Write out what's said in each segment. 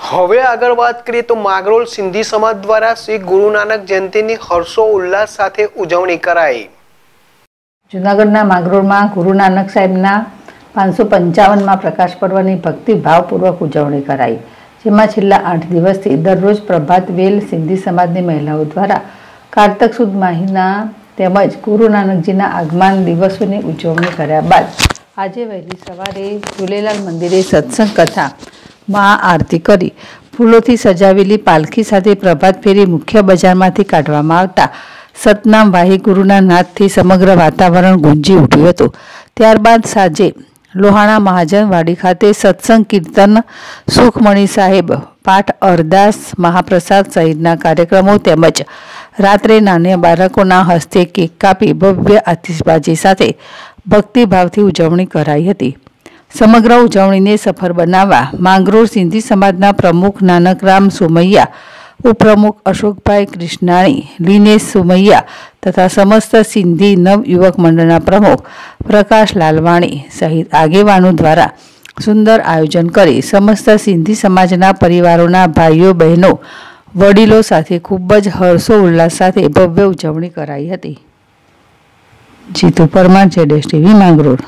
હવે આગળ વાત કરીએ તો માંગરોળ સિંધી સમાજ દ્વારા શ્રી ગુરુ નાનક જયંતિની હર્ષો ઉલ્લાસ સાથે ઉજવણી કરાઈ। જૂનાગઢના માંગરોળમાં ગુરુ નાનક સાહેબના 555માં પ્રકાશ પર્વની ભક્તિભાવપૂર્વક ઉજવણી કરાઈ, જેમાં છેલ્લા 8 દિવસથી દરરોજ પ્રભાત વેલ સિંધી સમાજની મહિલાઓ દ્વારા કારતક સુદ મહિના તેમજ ગુરુ નાનકજીના આગમન દિવસોની ઉજવણી કર્યા બાદ આજે વહેલી સવારે ઝૂલેલાલ મંદિરે સત્સંગ કથા, મહાઆરતી કરી ફૂલોથી સજાવેલી પાલખી સાથે પ્રભાત ફેરી મુખ્ય બજારમાંથી કાઢવામાં આવતા સતનામ વાહિગુરુના નાદથી સમગ્ર વાતાવરણ ગુંજી ઉઠ્યું હતું। ત્યારબાદ સાંજે લોહાણા મહાજનવાડી ખાતે સત્સંગ, કીર્તન, સુખમણી સાહેબ પાઠ, અરદાસ, મહાપ્રસાદ સહિતના કાર્યક્રમો તેમજ રાત્રે નાના બાળકોના હસ્તે કેક કાપી ભવ્ય આતિશબાજી સાથે ભક્તિભાવથી ઉજવણી કરાઈ હતી। સમગ્ર ઉજવણીને સફળ બનાવવા માંગરોળ સિંધી સમાજના પ્રમુખ નાનકરામ સોમૈયા, ઉપપ્રમુખ અશોકભાઈ કૃષ્ણાણી, લીનેશ સોમૈયા તથા સમસ્ત સિંધી નવયુવક મંડળના પ્રમુખ પ્રકાશ લાલવાણી સહિત આગેવાનો દ્વારા સુંદર આયોજન કરી સમસ્ત સિંધી સમાજના પરિવારોના ભાઈઓ બહેનો વડીલો સાથે ખૂબ જ હર્ષો ઉલ્લાસ સાથે ભવ્ય ઉજવણી કરાઈ હતી। જીતુ પરમાર, જેડેશ ટીવી, માંગરોળ।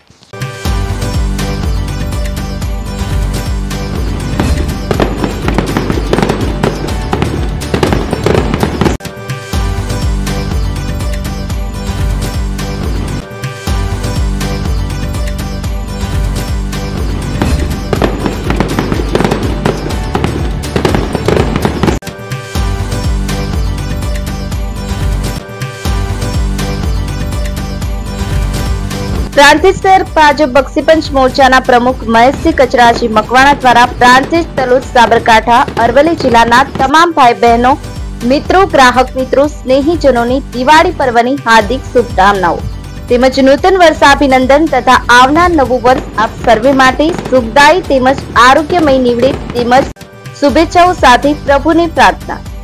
પ્રાંતિજ શહેર ભાજપ બક્ષીપંચ મોરચાના પ્રમુખ મહેશસિંહ કચરાજી મકવાણા દ્વારા પ્રાંતિજ, તલોદ, સાબરકાંઠા, અરવલ્લી જિલ્લાના તમામ ભાઈ બહેનો, મિત્રો, ગ્રાહક મિત્રો, સ્નેહીજનોની દિવાળી પર્વની હાર્દિક શુભકામનાઓ તેમજ નૂતન વર્ષાભિનંદન તથા આવનાર નવું વર્ષ આપ સર્વે માટે સુખદાયી તેમજ આરોગ્યમય નીવડે તેમજ શુભેચ્છાઓ સાથે પ્રભુની પ્રાર્થના।